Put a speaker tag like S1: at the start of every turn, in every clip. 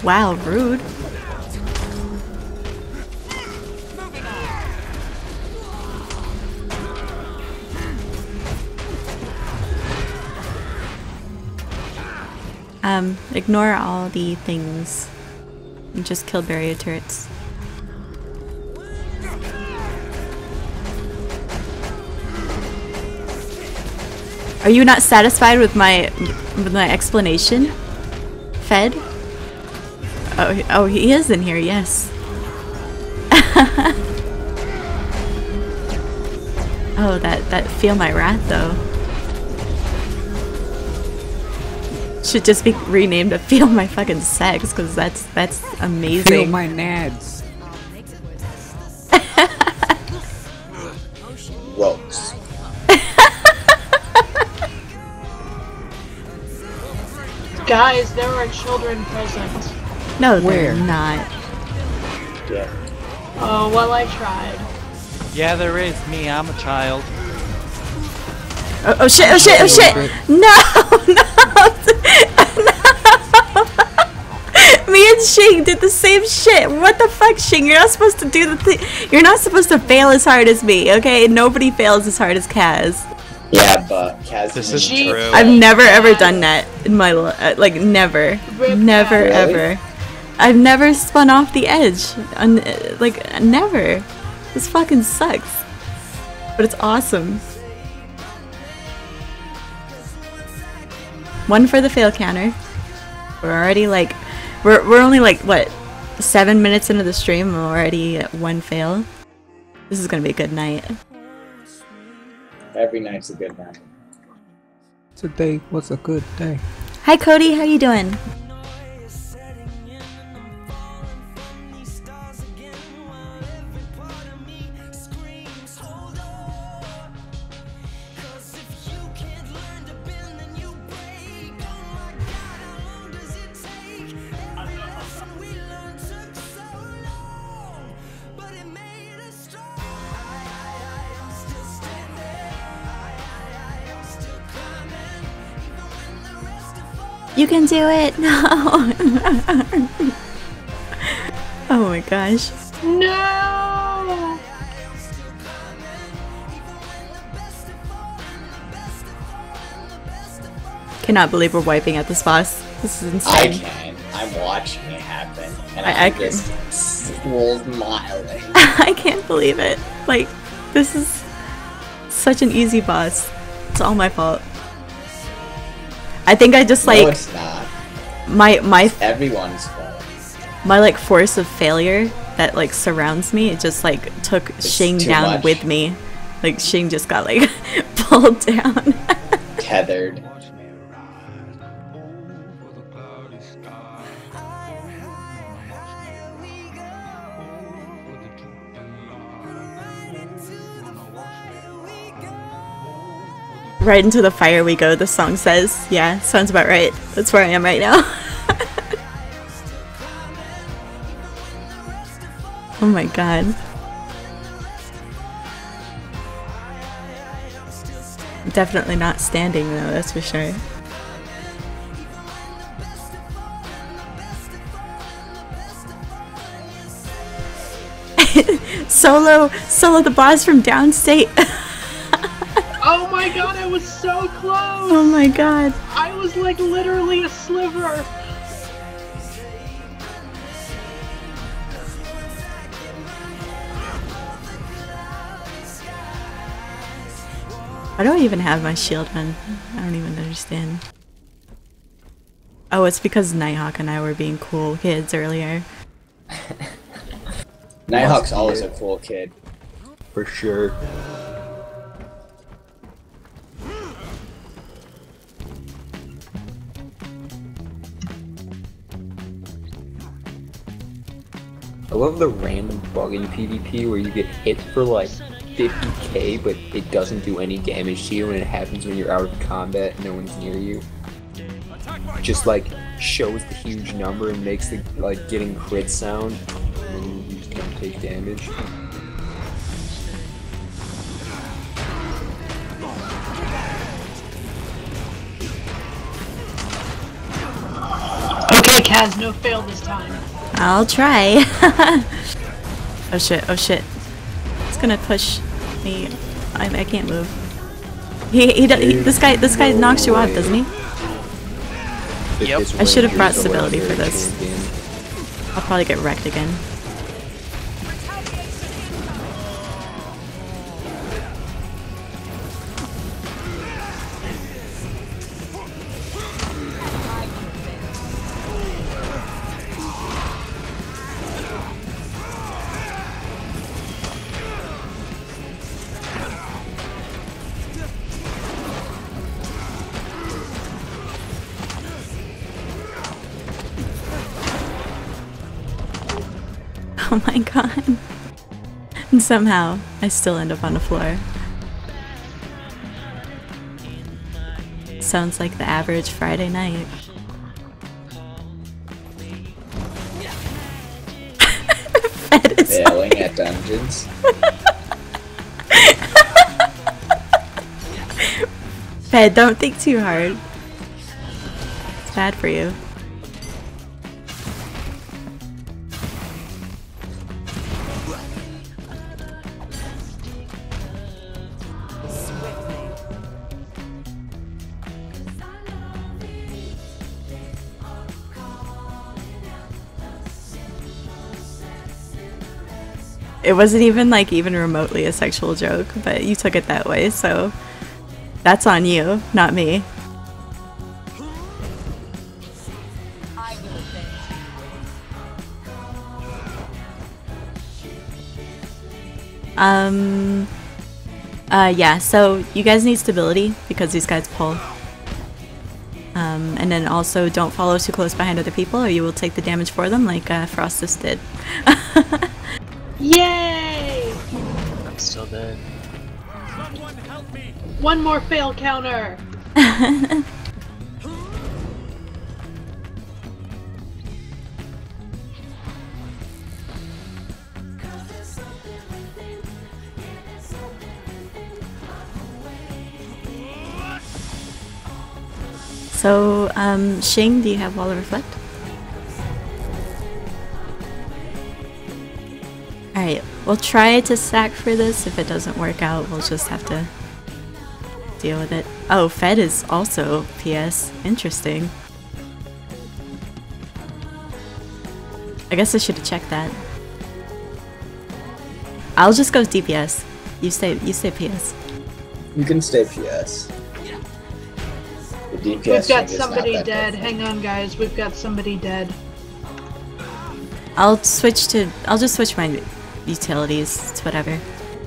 S1: Wow, rude. Ignore all the things. And just kill barrier turrets. Are you not satisfied with my explanation? Fed? Oh, he is in here, yes. Oh, that feel my wrath though. Should just be renamed to Feel My Fucking Sex, because that's amazing.
S2: Feel my nads.
S3: Gross.
S4: Guys, there are children present.
S1: No,
S2: Where?
S1: they're not.
S3: Yeah.
S4: Oh, well, I tried.
S5: Yeah, there is. Me, I'm a child.
S1: Oh shit, oh shit, oh shit! No! No! Me and Shing did the same shit. What the fuck, Shing? You're not supposed to do the thing. You're not supposed to fail as hard as me, okay? Nobody fails as hard as Kaz.
S3: Yeah, but Kaz
S5: This
S3: is
S5: is true.
S1: I've never ever done that in my like never, never
S3: Really?
S1: ever. I've never spun off the edge. Like never. This fucking sucks. But it's awesome. One for the fail counter. We're already like, we're only like what, 7 minutes into the stream and we're already at one fail. This is gonna be a good night.
S3: Every night's a good night.
S2: Today was a good day.
S1: Hi Cody, how you doing? You can do it! No! Oh my gosh.
S4: No!
S1: Cannot believe we're wiping out this boss. This is
S3: I
S1: insane.
S3: can. I'm watching it happen, and
S1: I
S3: I'm
S1: can.
S3: just smiling.
S1: I can't believe it. Like, this is such an easy boss. It's all my fault. I think I just like
S3: No, it's not.
S1: my
S3: Everyone's fault.
S1: my like force of failure that like surrounds me. It just like took Shing
S3: too
S1: down
S3: much.
S1: with me. Like Shing just got like pulled down.
S3: Tethered.
S1: Right into the fire we go, the song says. Yeah, sounds about right. That's where I am right now. Oh my god. Definitely not standing though, that's for sure. Solo the boss from downstate.
S4: Oh my god, I was so close!
S1: Oh my god.
S4: I was like literally a sliver!
S1: Why do I even have my shield on? I don't even understand. Oh, it's because Nighthawk and I were being cool kids earlier.
S3: Nighthawk's always a cool kid.
S6: For sure. I love the random bug in PvP where you get hit for like 50k, but it doesn't do any damage to you, and it happens when you're out of combat and no one's near you. Just like shows the huge number and makes the like getting crit sound, and then you just don't take damage.
S4: Okay, Alright, Kaz, no fail this time.
S1: I'll try. Oh shit, oh shit. It's gonna push me. I can't move. This guy knocks you off, doesn't he?
S5: Yep.
S1: I should have brought stability for this. I'll probably get wrecked again. Oh my god. And somehow, I still end up on the floor. Sounds like the average Friday night. Fed is
S3: Failing at dungeons.
S1: Fed, don't think too hard. It's bad for you. It wasn't even like even remotely a sexual joke, but you took it that way, so that's on you, not me. Yeah, so you guys need stability because these guys pull. And then also don't follow too close behind other people or you will take the damage for them like Frostus did.
S4: Yay!
S5: I'm still dead.
S4: One more fail counter!
S1: So, Shing, do you have Wall of Reflect? Alright, we'll try to stack for this. If it doesn't work out, we'll just have to deal with it. Oh, Fed is also PS. Interesting. I guess I should have checked that. I'll just go DPS. You stay PS.
S3: You can stay PS. The DPS
S4: We've got
S3: thing is
S4: somebody
S3: not that
S4: dead.
S3: helpful.
S4: Hang on, guys. We've got somebody dead.
S1: I'll just switch my utilities. It's whatever.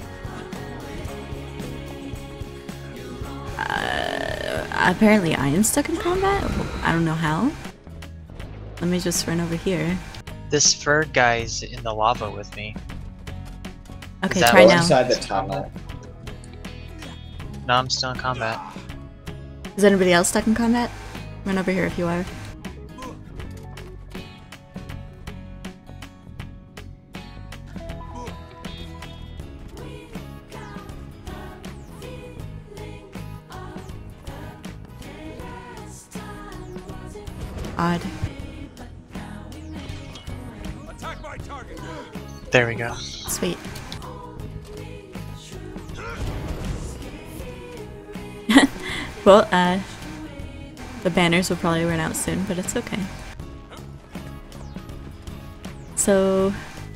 S1: Apparently I am stuck in combat? I don't know how. Let me just run over here.
S5: This fur guy's in the lava with me.
S1: Okay,
S5: that
S1: try
S3: Go
S1: now.
S3: inside the tunnel.
S5: No, I'm still in combat.
S1: Is anybody else stuck in combat? Run over here if you are. Odd.
S5: There we go.
S1: Sweet. Well, the banners will probably run out soon, but it's okay. So,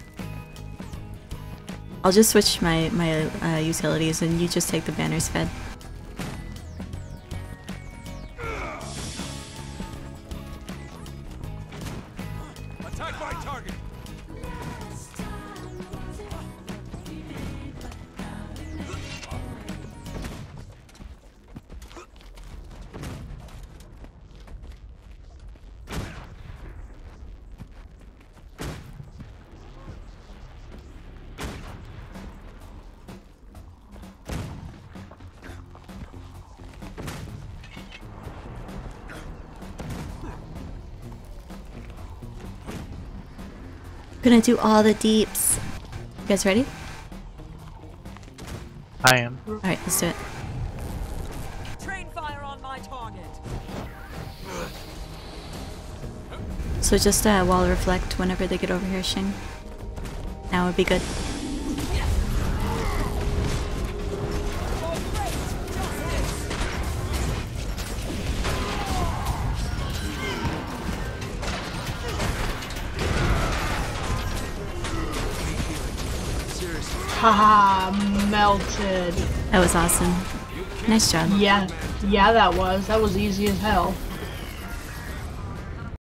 S1: I'll just switch my utilities and you just take the banners, Fed.
S7: Attack my target.
S1: Gonna do all the deeps. You guys ready?
S5: I am.
S1: Alright, let's do it.
S7: Train fire on my target.
S1: So just wall reflect whenever they get over here, Shing. Now would be good.
S8: Haha, melted.
S1: That was awesome. Nice job.
S8: Yeah, that was easy as hell.